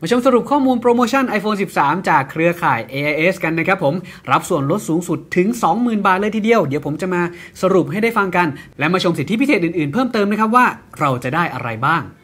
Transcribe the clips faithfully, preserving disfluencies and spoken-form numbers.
มาชมสรุปข้อมูลโปรโมชั่น iPhone สิบสาม จากเครือข่าย เอ ไอ เอส กันนะครับผมรับส่วนลดสูงสุดถึง สองหมื่น บาทเลยทีเดียวเดี๋ยวผมจะมาสรุปให้ได้ฟังกันและมาชมสิทธิพิเศษอื่นๆเพิ่มเติมนะครับว่าเราจะได้อะไรบ้าง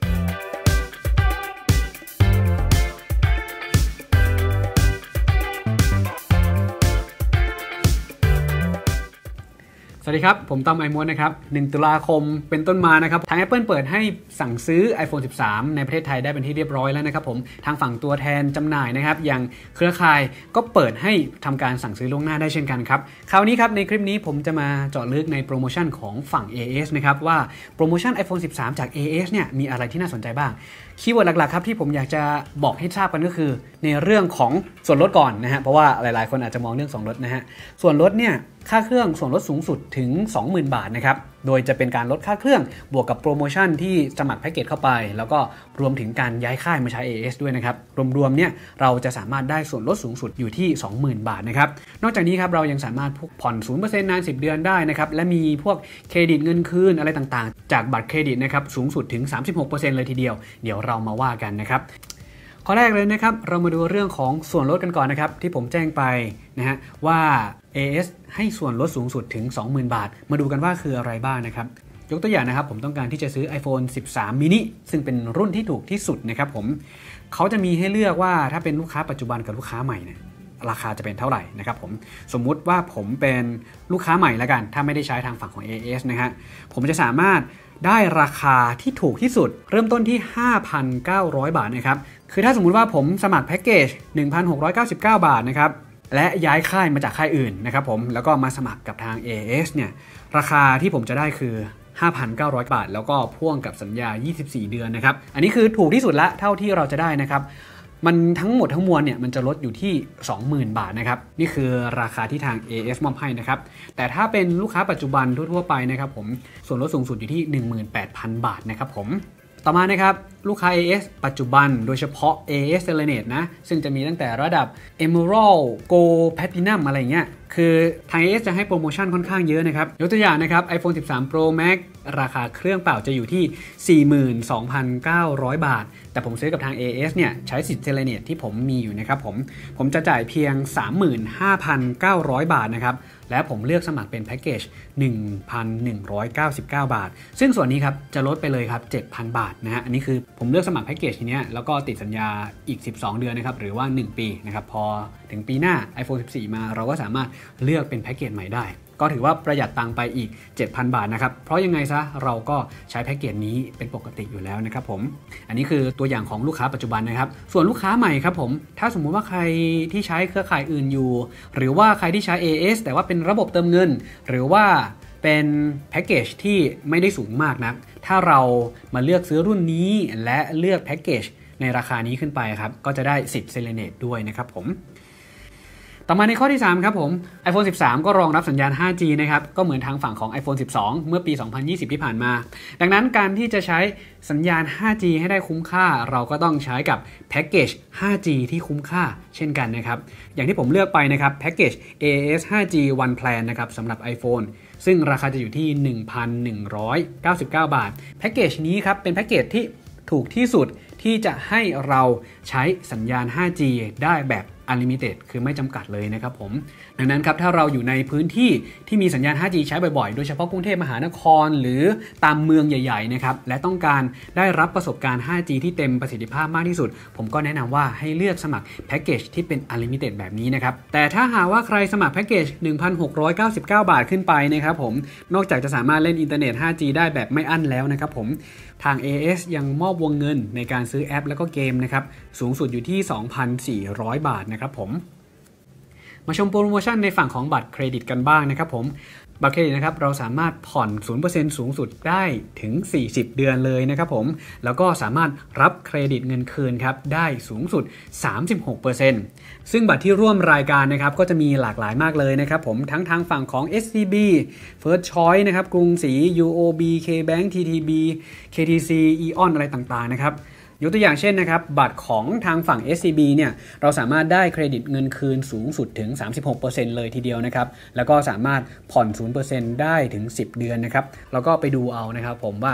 สวัสดีครับผมต้อมไอมอนนะครับหนึ่งตุลาคมเป็นต้นมานะครับทาง Apple เปิดให้สั่งซื้อ iPhone สิบสาม ในประเทศไทยได้เป็นที่เรียบร้อยแล้วนะครับผมทางฝั่งตัวแทนจำหน่ายนะครับอย่างเครือข่ายก็เปิดให้ทำการสั่งซื้อล่วงหน้าได้เช่นกันครับคราวนี้ครับในคลิปนี้ผมจะมาเจาะลึกในโปรโมชั่นของฝั่ง เอ เอ เอส นะครับว่าโปรโมชั่น iPhone สิบสาม จาก เอ เอ เอส เนี่ยมีอะไรที่น่าสนใจบ้างคีย์เวิร์ดหลักๆครับที่ผมอยากจะบอกให้ทราบกันก็คือในเรื่องของส่วนลดก่อนนะฮะเพราะว่าหลายๆคนอาจจะมองเรื่องส่วนลดนะฮะส่วนลดเนี่ยค่าเครื่องส่วนลดสูงสุดถึง สองหมื่น บาทนะครับโดยจะเป็นการลดค่าเครื่องบวกกับโปรโมชั่นที่สมัครแพ็กเกจเข้าไปแล้วก็รวมถึงการย้ายค่ายมาใช้ เอ เอ เอส ด้วยนะครับรวมๆเนี่ยเราจะสามารถได้ส่วนลดสูงสุดอยู่ที่ สองหมื่น บาทนะครับนอกจากนี้ครับเรายังสามารถผ่อน ศูนย์เปอร์เซ็นต์ นานสิบเดือนได้นะครับและมีพวกเครดิตเงินคืนอะไรต่างๆจากบัตรเครดิตนะครับสูงสุดถึง สามสิบหกเปอร์เซ็นต์ เลยทีเดียวเดี๋ยวเรามาว่ากันนะครับข้อแรกเลยนะครับเรามาดูเรื่องของส่วนลดกันก่อนนะครับที่ผมแจ้งไปนะฮะว่า เอ เอ เอส ให้ส่วนลดสูงสุดถึง สองหมื่น บาทมาดูกันว่าคืออะไรบ้างนะครับยกตัวอย่างนะครับผมต้องการที่จะซื้อ iPhone สิบสาม mini ซึ่งเป็นรุ่นที่ถูกที่สุดนะครับผมเขาจะมีให้เลือกว่าถ้าเป็นลูกค้าปัจจุบันกับลูกค้าใหม่เนี่ยราคาจะเป็นเท่าไหร่นะครับผมสมมุติว่าผมเป็นลูกค้าใหม่แล้วกันถ้าไม่ได้ใช้ทางฝั่งของ เอ เอ เอส นะฮะผมจะสามารถได้ราคาที่ถูกที่สุดเริ่มต้นที่ ห้าพันเก้าร้อย บาทนะครับคือถ้าสมมุติว่าผมสมัครแพ็กเกจ หนึ่งพันหกร้อยเก้าสิบเก้า บาทนะครับและย้ายค่ายมาจากค่ายอื่นนะครับผมแล้วก็มาสมัครกับทาง เอ เอ เอส เนี่ยราคาที่ผมจะได้คือ ห้าพันเก้าร้อย บาทแล้วก็พ่วงกับสัญญายี่สิบสี่เดือนนะครับอันนี้คือถูกที่สุดละเท่าที่เราจะได้นะครับมันทั้งหมดทั้งมวลเนี่ยมันจะลดอยู่ที่ สองหมื่น บาทนะครับนี่คือราคาที่ทาง เอ เอ เอส มอบให้นะครับแต่ถ้าเป็นลูกค้าปัจจุบันทั่วๆไปนะครับผมส่วนลดสูงสุดอยู่ที่ หนึ่งหมื่นแปดพัน บาทนะครับผมต่อมานะครับลูกค้า เอ เอ เอส ปัจจุบันโดยเฉพาะ เอ เอ เอส Serenade นะซึ่งจะมีตั้งแต่ระดับ Emerald Gold Platinum อะไรเงี้ยคือทาง เอ เอ เอส จะให้โปรโมชั่นค่อนข้างเยอะนะครับยกตัวอย่างนะครับ iPhone สิบสาม Pro Max ราคาเครื่องเปล่าจะอยู่ที่ สี่หมื่นสองพันเก้าร้อย บาทแต่ผมซื้อกับทาง เอ เอ เอส เนี่ยใช้สิทธิ์ Serenade ที่ผมมีอยู่นะครับผมผมจะจ่ายเพียง สามหมื่นห้าพันเก้าร้อย บาทนะครับและผมเลือกสมัครเป็นแพ็กเกจ หนึ่งพันหนึ่งร้อยเก้าสิบเก้า บาทซึ่งส่วนนี้ครับจะลดไปเลยครับ เจ็ดพัน บาทนะฮะอันนี้คือผมเลือกสมัครแพ็กเกจทีเนี้ยแล้วก็ติดสัญญาอีกสิบสองเดือนนะครับหรือว่าหนึ่งปีนะครับพอถึงปีหน้า iPhone สิบสี่ มาเราก็สามารถเลือกเป็นแพ็กเกจใหม่ได้ก็ถือว่าประหยัดตังค์ไปอีก เจ็ดพัน บาทนะครับเพราะยังไงซะเราก็ใช้แพ็กเกจนี้เป็นปกติอยู่แล้วนะครับผมอันนี้คือตัวอย่างของลูกค้าปัจจุบันนะครับส่วนลูกค้าใหม่ครับผมถ้าสมมุติว่าใครที่ใช้เครือข่ายอื่นอยู่หรือว่าใครที่ใช้ เอ เอ เอส แต่ว่าเป็นระบบเติมเงินหรือว่าเป็นแพ็กเกจที่ไม่ได้สูงมากนักถ้าเรามาเลือกซื้อรุ่นนี้และเลือกแพ็กเกจในราคานี้ขึ้นไปครับก็จะได้สิทธิ์ Serenade ด้วยนะครับผมต่อมาในข้อที่สามครับผม iPhone สิบสาม ก็รองรับสัญญาณ ห้าจี นะครับก็เหมือนทางฝั่งของ iPhone สิบสอง เมื่อปี สองพันยี่สิบ ที่ผ่านมาดังนั้นการที่จะใช้สัญญาณ ห้าจี ให้ได้คุ้มค่าเราก็ต้องใช้กับแพ็กเกจ ห้าจี ที่คุ้มค่าเช่นกันนะครับอย่างที่ผมเลือกไปนะครับแพ็กเกจ เอ เอ เอส ห้าจี One Plan นะครับสำหรับ iPhone ซึ่งราคาจะอยู่ที่ หนึ่งพันหนึ่งร้อยเก้าสิบเก้า บาทแพ็กเกจนี้ครับเป็นแพ็กเกจที่ถูกที่สุดที่จะให้เราใช้สัญญาณ ห้าจี ได้แบบ Unlimited คือไม่จำกัดเลยนะครับผมดังนั้นครับถ้าเราอยู่ในพื้นที่ที่มีสัญญาณ ห้าจี ใช้บ่อยๆโดยเฉพาะกรุงเทพมหานครหรือตามเมืองใหญ่ๆนะครับและต้องการได้รับประสบการณ์ ห้าจี ที่เต็มประสิทธิภาพมากที่สุดผมก็แนะนำว่าให้เลือกสมัครแพ็กเกจที่เป็น Unlimited แบบนี้นะครับแต่ถ้าหากว่าใครสมัครแพ็กเกจ หนึ่งพันหกร้อยเก้าสิบเก้า บาทขึ้นไปนะครับผมนอกจากจะสามารถเล่นอินเทอร์เน็ต ห้าจี ได้แบบไม่อั้นแล้วนะครับผมทาง เอ เอ เอส ยังมอบวงเงินในการซื้อแอปแล้วก็เกมนะครับสูงสุดอยู่ที่ สองพันสี่ร้อย บาทนะครับผมมาชมโปรโมชั่นในฝั่งของบัตรเครดิตกันบ้างนะครับผมบัตรเครดิตนะครับเราสามารถผ่อน ศูนย์เปอร์เซ็นต์ สูงสุดได้ถึงสี่สิบเดือนเลยนะครับผมแล้วก็สามารถรับเครดิตเงินคืนครับได้สูงสุด สามสิบหกเปอร์เซ็นต์ ซึ่งบัตรที่ร่วมรายการนะครับก็จะมีหลากหลายมากเลยนะครับผมทั้งทางฝั่งของ เอส ซี บี First Choice นะครับกรุงศรี ยู โอ บี K-Bank ที ที บี เค ที ซี Eon อะไรต่างๆนะครับยกตัวอย่างเช่นนะครับบัตรของทางฝั่ง เอส ซี บี เนี่ยเราสามารถได้เครดิตเงินคืนสูงสุดถึง สามสิบหกเปอร์เซ็นต์ เลยทีเดียวนะครับแล้วก็สามารถผ่อน ศูนย์เปอร์เซ็นต์ ได้ถึงสิบเดือนนะครับแล้วก็ไปดูเอานะครับผมว่า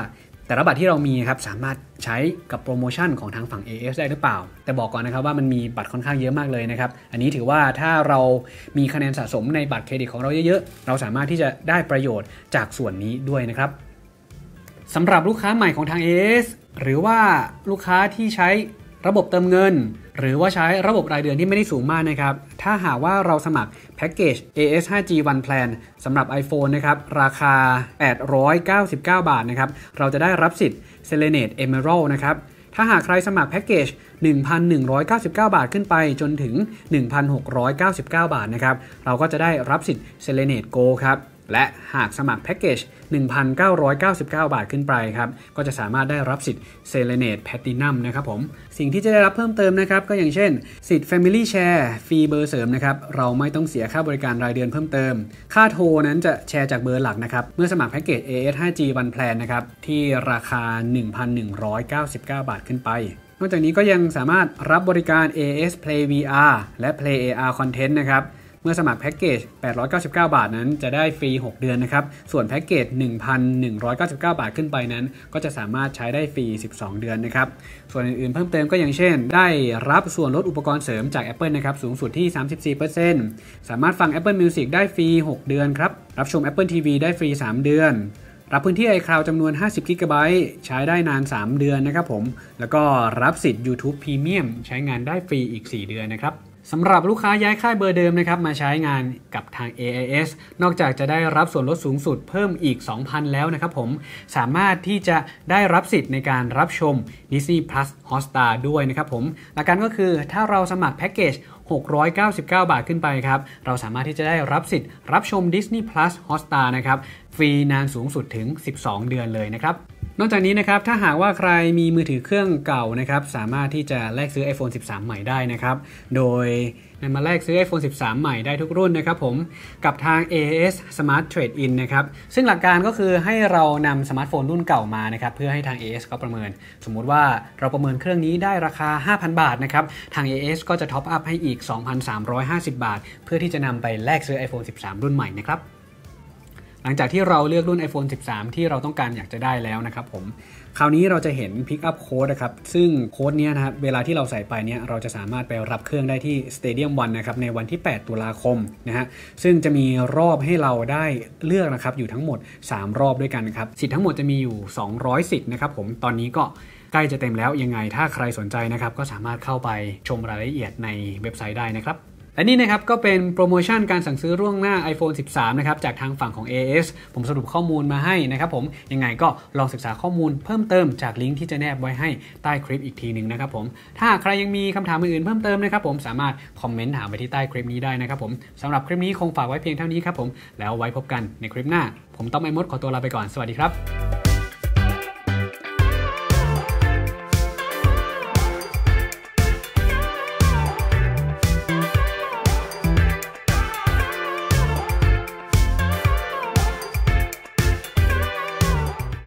แต่ละบัตรที่เรามีครับสามารถใช้กับโปรโมชั่นของทางฝั่ง เอ เอส ได้หรือเปล่าแต่บอกก่อนนะครับว่ามันมีบัตรค่อนข้างเยอะมากเลยนะครับอันนี้ถือว่าถ้าเรามีคะแนนสะสมในบัตรเครดิตของเราเยอะๆเราสามารถที่จะได้ประโยชน์จากส่วนนี้ด้วยนะครับสำหรับลูกค้าใหม่ของทาง เอ เอส หรือว่าลูกค้าที่ใช้ระบบเติมเงินหรือว่าใช้ระบบรายเดือนที่ไม่ได้สูงมากนะครับถ้าหากว่าเราสมัครแพ็กเกจ เอ เอส ไฟว์จี One Plan สำหรับ iPhone นะครับราคาแปดร้อยเก้าสิบเก้าบาทนะครับเราจะได้รับสิทธิ์ Serenade Emerald นะครับถ้าหากใครสมัครแพ็กเกจ หนึ่งพันหนึ่งร้อยเก้าสิบเก้าบาทขึ้นไปจนถึง หนึ่งพันหกร้อยเก้าสิบเก้าบาทนะครับเราก็จะได้รับสิทธิ์ Serenade Go ครับและหากสมัครแพ็กเกจ หนึ่งพันเก้าร้อยเก้าสิบเก้าบาทขึ้นไปครับก็จะสามารถได้รับสิทธิ์ Serenade Platinum นะครับผมสิ่งที่จะได้รับเพิ่มเติมนะครับก็อย่างเช่นสิทธิ์ Family Share ฟรีเบอร์เสริมนะครับเราไม่ต้องเสียค่าบริการรายเดือนเพิ่มเติมค่าโทรนั้นจะแชร์จากเบอร์หลักนะครับเมื่อสมัครแพ็กเกจ เอ เอส ไฟว์จี One Plan นะครับที่ราคา หนึ่งพันหนึ่งร้อยเก้าสิบเก้าบาทขึ้นไปนอกจากนี้ก็ยังสามารถรับบริการ เอ เอส Play วี อาร์ และ Play เอ อาร์ Content นะครับเมื่อสมัครแพ็กเกจแปดร้อยเก้าสิบเก้าบาทนั้นจะได้ฟรีหกเดือนนะครับส่วนแพ็กเกจ หนึ่งพันหนึ่งร้อยเก้าสิบเก้าบาทขึ้นไปนั้นก็จะสามารถใช้ได้ฟรีสิบสองเดือนนะครับส่วนอื่นๆเพิ่มเติมก็อย่างเช่นได้รับส่วนลดอุปกรณ์เสริมจาก Apple นะครับสูงสุดที่ สามสิบสี่เปอร์เซ็นต์ สามารถฟัง Apple Music ได้ฟรีหกเดือนครับรับชม Apple ที วี ได้ฟรีสามเดือนรับพื้นที่ iCloud จำนวนห้าสิบกิกะไบต์ใช้ได้นานสามเดือนนะครับผมแล้วก็รับสิทธิ์ YouTube Premium ใช้งานได้ฟรีอีกสี่เดือนนะครับสำหรับลูกค้าย้ายค่ายเบอร์เดิมนะครับมาใช้งานกับทาง เอ ไอ เอส นอกจากจะได้รับส่วนลดสูงสุดเพิ่มอีก สองพัน แล้วนะครับผมสามารถที่จะได้รับสิทธิ์ในการรับชม Disney Plus Hotstar ด้วยนะครับผมหลักการก็คือถ้าเราสมัครแพ็กเกจหกร้อยเก้าสิบเก้าบาทขึ้นไปครับเราสามารถที่จะได้รับสิทธิ์รับชม Disney Plus Hotstar นะครับฟรีนานสูงสุดถึงสิบสองเดือนเลยนะครับนอกจากนี้นะครับถ้าหากว่าใครมีมือถือเครื่องเก่านะครับสามารถที่จะแลกซื้อ iPhone สิบสาม ใหม่ได้นะครับโดยนำมาแลกซื้อ iPhone สิบสาม ใหม่ได้ทุกรุ่นนะครับผมกับทาง เอ เอ เอส Smart Trade-in นะครับซึ่งหลักการก็คือให้เรานำสมาร์ทโฟนรุ่นเก่ามานะครับเพื่อให้ทาง เอ เอส เขาประเมินสมมุติว่าเราประเมินเครื่องนี้ได้ราคา ห้าพัน บาทนะครับทาง เอ เอ เอส ก็จะท็อปอัพให้อีก สองพันสามร้อยห้าสิบ บาทเพื่อที่จะนำไปแลกซื้อ iPhone สิบสาม รุ่นใหม่นะครับหลังจากที่เราเลือกรุ่น iPhone สิบสาม ที่เราต้องการอยากจะได้แล้วนะครับผมคราวนี้เราจะเห็น Pick up Code นะครับซึ่งโค้ดนี้นะครับเวลาที่เราใส่ไปเนี่ยเราจะสามารถไปรับเครื่องได้ที่ Stadium One นะครับในวันที่แปดตุลาคมนะฮะซึ่งจะมีรอบให้เราได้เลือกนะครับอยู่ทั้งหมดสามรอบด้วยกันครับสิทธิ์ทั้งหมดจะมีอยู่สองร้อยสิทธิ์นะครับผมตอนนี้ก็ใกล้จะเต็มแล้วยังไงถ้าใครสนใจนะครับก็สามารถเข้าไปชมรายละเอียดในเว็บไซต์ได้นะครับและนี่นะครับก็เป็นโปรโมชั่นการสั่งซื้อล่วงหน้า iPhone สิบสาม นะครับจากทางฝั่งของ เอ เอ เอส ผมสรุปข้อมูลมาให้นะครับผมยังไงก็ลองศึกษาข้อมูลเพิ่มเติมจากลิงก์ที่จะแนบไว้ให้ใต้คลิปอีกทีหนึ่งนะครับผมถ้าใครยังมีคำถามอื่นๆเพิ่มเติมนะครับผมสามารถคอมเมนต์ถามไปที่ใต้คลิปนี้ได้นะครับผมสำหรับคลิปนี้คงฝากไว้เพียงเท่านี้ครับผมแล้วไว้พบกันในคลิปหน้าผมต้อมไอมดขอตัวลาไปก่อนสวัสดีครับ